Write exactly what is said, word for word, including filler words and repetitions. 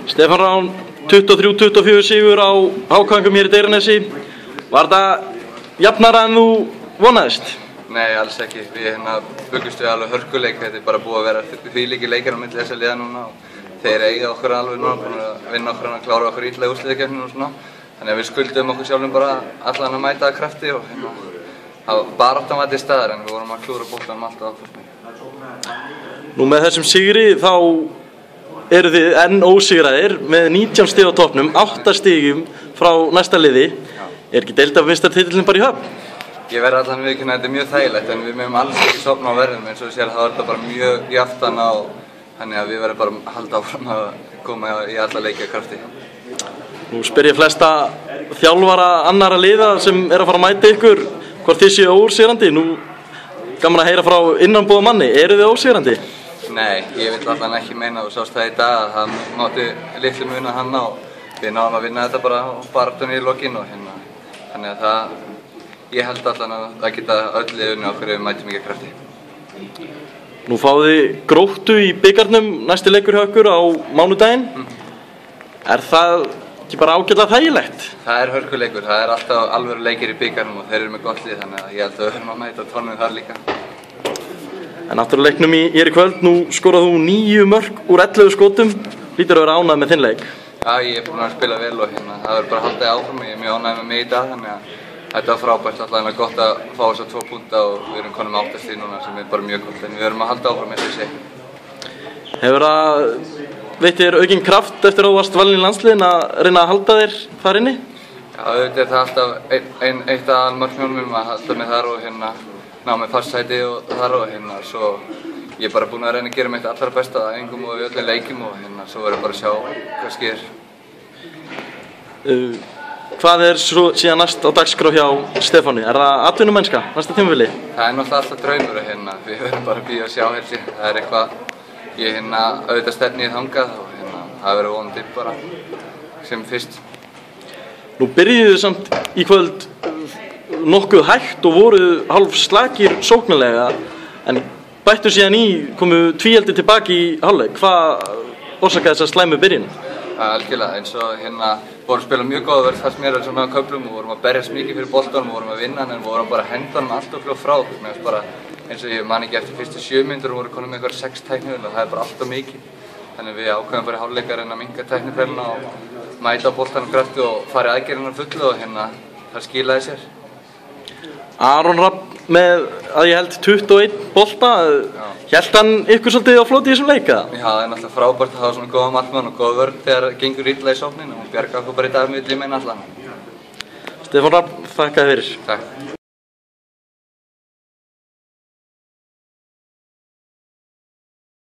Stefán Rán, tuttugu og þrjú til tuttugu og fjögur sigur á H K-ingum hér í Digranessi. Var þetta jafnara en þú vonaðist? Nei, alls ekki. Við hérna byggumst við alveg hörkuleik. Þetta er bara búið að vera því líki leikir á milli þessa liða núna. Þeir eiga okkur alveg núna, búin að vinna okkur og klára okkur illa í úrslitakeppninu og svona. Þannig að við skuldum okkur sjálfum bara allan að mæta að krafti og hérna baráttan var til staðar en við vorum að klúra boltanum alltaf áfram. Nú með þessum sigri þá eru þið enn ósigraðir með nítján stig á toppnum, átta stigum frá næsta liði. Er ekki deildarmeistaratitilinn bara í höfn? Ég verði allan viðurkenna að þetta er mjög þægilegt en við mögum alls ekki sofna á verðinum eins og við séum að það var þetta bara mjög jaftan á þannig að við verðum bara að halda áfram að koma í alla leiki af krafti. Nú spyr ég flesta þjálfara annara liða sem er að fara að mæta ykkur hvort þið séu ósigrandi. Nú gaman að heyra frá innanbúða manni, eru þið ósigrandi? Nei, ég vil allan ekki meina og sást það í dag að það mátti litlu muna hann á. Við náðum að vinna þetta bara á baráttunni í lokin og hérna. Þannig að það, ég held allan að það geta öll liðunni okkur ef við mætum ekki að krafti. Nú fáið þið Gróttu í bikarnum næsti leikur hjá ykkur á mánudaginn. Mm. Er það ekki bara ágætlega þægilegt? Það er hörkuleikur, það er alltaf alvöru leikir í bikarnum og þeir eru með gott lið þannig að ég held að við höfum að mæta tónum þar líka. En aftur á leiknum í, í kvöld, nú skorað þú níu mörk úr ellefu skotum. Lítur að vera ánægð með þinn leik? Já, ég er búinn að spila vel og hérna, það verður bara að halda í áfram og ég er mjög ánægð með mig í dag þannig að þetta var frábært, alltaf er gott að fá þessa tvo púnta og við erum konum með átta stig núna sem er bara mjög gott en við verðum að halda áfram eins og ég segi. Hefur það veitt þér aukinn kraft eftir að þú varst valinn í landsliðin að reyna að halda þér þar inni? Já, auðvitað er það alltaf ein, ein, eitt af markmjónum að halda mig þar og hérna ná með fast sæti og þar og hérna svo ég er bara búinn að reyna að gera mitt allra besta að engum og í öllum leikjum og hérna svo verður bara að sjá hvað sker. Uh, hvað er svo síðan næst á dagskrá hjá Stefáni? Er það atvinnumennska næsta tímabili? Það er náttúrulega alltaf draumur og hérna við verðum bara að bíða og sjá helsi. Það er eitthvað ég hérna auðvitað stefni í þangað og hérna það verður vonandi bara sem fyrst. Nú byrjuðu samt í kvöld nokkuð hægt og voru hálf slakir sóknarlega en bættu síðan í, komu tvíeldi tilbaki í hálfleik. Hvað orsakaði þessa slæmu byrjun? Algjörlega, eins og hérna vorum að spila mjög góða verð fast mér svona á köflum og vorum að berjast mikið fyrir boltanum og vorum að vinna en vorum bara að henda hann allt og fljóð frá okkur. Mér finnst bara eins og ég man ekki eftir fyrstu sjö mínútur og voru konum með eitthvað sex tæknivel og það er bara alltaf mikið. Þannig við ákveðum bara í hálfleik að reyna að minnka tæknifæluna og mæta boltanum krafti og fara í aðgerðina fullu og hérna það skilaði sér. Aron Rapp með að ég held tuttugu og einn bolta, hélt hann ykkur svolítið á floti í þessum leika? Já, það er náttúrulega frábært að hafa svona góða markmann og góða vörn þegar það gengur illa í sókninu og bjarga okkur bara í dag með líminn allan. Stefán Rapp, þakka þér fyrir. Takk.